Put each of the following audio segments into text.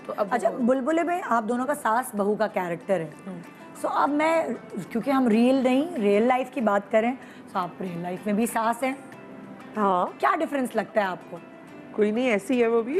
तो अब अच्छा, बुलबुले में आप दोनों का सास बहू का कैरेक्टर है। सो अब मैं, क्योंकि हम रियल लाइफ की बात करें, तो आप रियल लाइफ में भी सास हैं। हाँ, क्या डिफरेंस लगता है आपको? कोई नहीं, ऐसी है वो भी।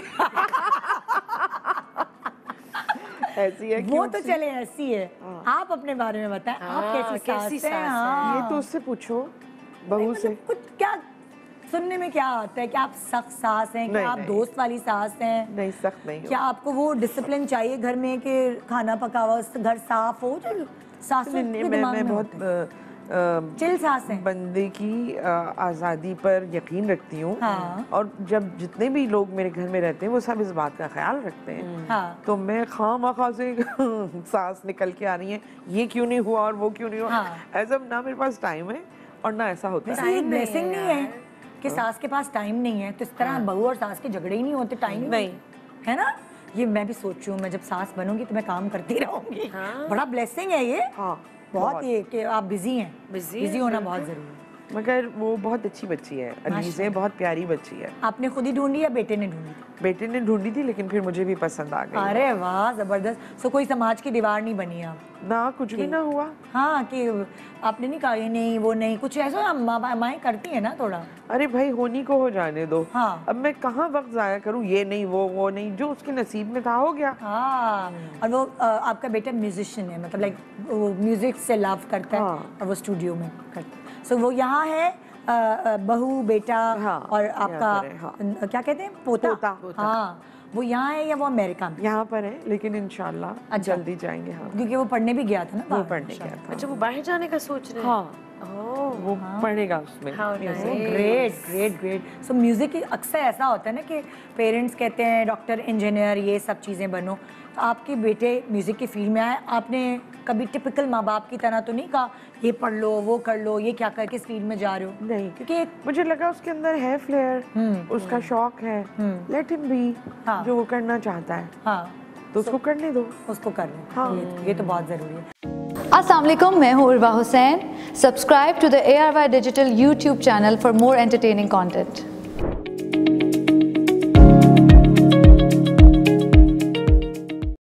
ऐसी है, वो तो चले ऐसी है। आप अपने बारे में बताएं, आप कैसी सास हैं? हाँ। ये तो उससे पूछो, बहू से। मतलब कुछ क्या सुनने में क्या आता है कि आप सख्त सास हैं, कि आप दोस्त वाली सास हैं? नहीं, सख्त नहीं। क्या आपको वो डिसिप्लिन चाहिए घर में कि खाना पका हुआ, घर साफ हो, जो सासों के दिमाग में बहुत चिल सास हैं। बंदे की आज़ादी पर यकीन रखती हूँ। हाँ। और जब जितने भी लोग मेरे घर में रहते हैं वो सब इस बात का ख्याल रखते हैं। हाँ। तो मैं खामखा से सास निकल के आ रही है, ये क्यों नहीं हुआ और वो क्यों नहीं हुआ। हाँ। ऐसा ना मेरे पास टाइम है और ना ऐसा होता है। ये ब्लेसिंग नहीं है कि सास के पास टाइम नहीं है, तो इस तरह बहू और सास के झगड़े ही नहीं होते, टाइम नहीं है ना। ये मैं भी सोच रही हूँ, मैं जब सास बनूंगी तो मैं काम करती रहूंगी। बड़ा ब्लेसिंग है ये। हाँ, बहुत ये कि आप बिजी हैं, बिजी होना बहुत जरूरी है। मगर वो बहुत अच्छी बच्ची है, अलीज़े बहुत प्यारी बच्ची है। आपने खुद ही ढूंढी या बेटे ने ढूंढी? बेटे ने ढूंढी थी, लेकिन फिर मुझे भी पसंद आ गई। अरे वाह, जबरदस्त। सो कोई समाज की दीवार नहीं बनी आप? ना, कुछ भी ना हुआ। हाँ, कि आपने नहीं कहा ये नहीं वो नहीं, कुछ ऐसा माएँ करती है ना थोड़ा। अरे भाई, होनी को हो जाने दो। हाँ। अब मैं कहाँ वक्त जाया करूँ, ये नहीं वो नहीं, जो उसके नसीब में था हो गया। हाँ। और वो आपका बेटा म्यूजिशियन है, मतलब लाइक वो म्यूजिक से लव करता है। और वो स्टूडियो में करता है। सो वो यहाँ है, बहू बेटा। और आपका क्या कहते हैं, पोता। हाँ, वो यहाँ है या वो अमेरिका में? यहाँ पर है, लेकिन इंशाल्लाह जल्दी जाएंगे। हाँ, क्योंकि वो पढ़ने भी गया था ना, वो पढ़ने गया था। अच्छा, वो बाहर जाने का सोच रहे हैं? हाँ, वो पढ़ेगा उसमें। ग्रेट। सो म्यूजिक अक्सर ऐसा होता है ना कि पेरेंट्स कहते हैं डॉक्टर, इंजीनियर, ये सब चीज़ें बनो। तो आपके बेटे म्यूजिक की फील्ड में आए, आपने कभी टिपिकल माँ बाप की तरह तो नहीं कहा ये पढ़ लो, वो कर लो, ये क्या कर, किस फील्ड में जा रहे हो? नहीं, क्योंकि मुझे लगा उसके अंदर है फ्लेयर, उसका शौक है, लेट हिम बी। जो वो करना चाहता है, हाँ, तो उसको करने दो, उसको करने। हाँ, ये तो बहुत ज़रूरी है। अस्सलाम वालेकुम, मैं हूँ Urwa Hussain. Subscribe to the ARY digital YouTube channel for more entertaining content.